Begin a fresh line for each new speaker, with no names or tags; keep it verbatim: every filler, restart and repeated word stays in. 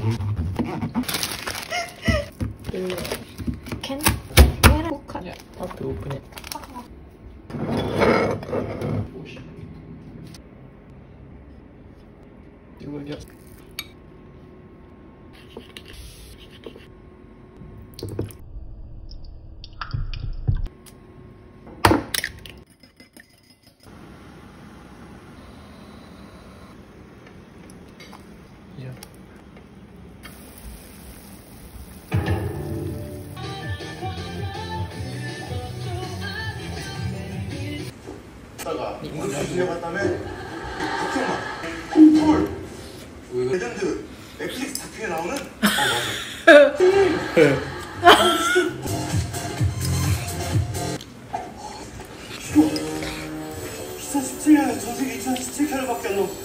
Can can I cook?
Yeah, have to open it. You will just. Yeah.
다가 원수 들려갔다며 극성만 헐 레전드 넷플릭스 다큐에 나오는 어 맞아